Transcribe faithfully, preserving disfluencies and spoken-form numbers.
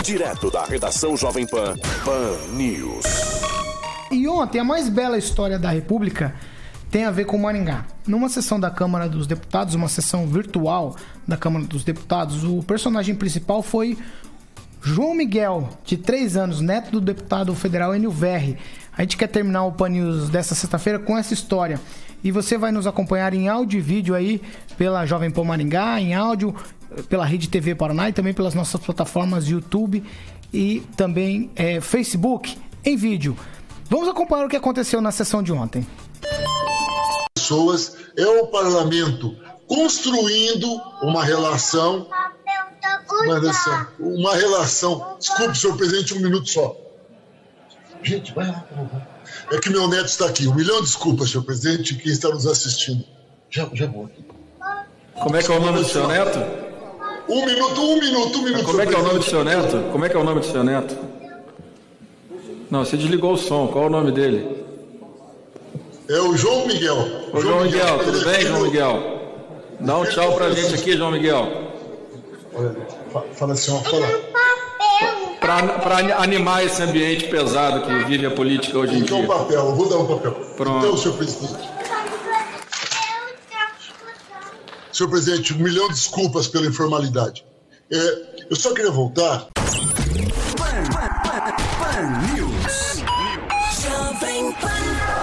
Direto da redação Jovem Pan, Pan News. E ontem, a mais bela história da República tem a ver com Maringá. Numa sessão da Câmara dos Deputados, uma sessão virtual da Câmara dos Deputados, o personagem principal foi João Miguel, de três anos, neto do deputado federal Enio Verri. A gente quer terminar o Pan News dessa sexta-feira com essa história. E você vai nos acompanhar em áudio e vídeo aí pela Jovem Pan Maringá, em áudio, pela Rede T V Paraná e também pelas nossas plataformas YouTube e também é, Facebook em vídeo. Vamos acompanhar o que aconteceu na sessão de ontem. Pessoas, é o parlamento construindo uma relação, uma relação, uma relação. Desculpe, senhor presidente, um minuto só. Gente, vai lá, por favor. É que meu neto está aqui. Um milhão de desculpas, senhor presidente, quem está nos assistindo. Já, já vou aqui. Como é que é o nome do seu neto? Um minuto, um minuto, um minuto. Como é que é o nome do seu neto? Como é que é o nome do seu neto? Não, você desligou o som. Qual é o nome dele? É o João Miguel. Ô, João Miguel, tudo bem, João Miguel? Dá um tchau pra gente aqui, João Miguel. Fala assim, ó, fala. Para animar esse ambiente pesado que vive a política hoje em dia. Então, um papel, eu vou dar um papel. Pronto. Então, senhor presidente. Senhor presidente, um milhão de desculpas pela informalidade. É, eu só queria voltar. Pan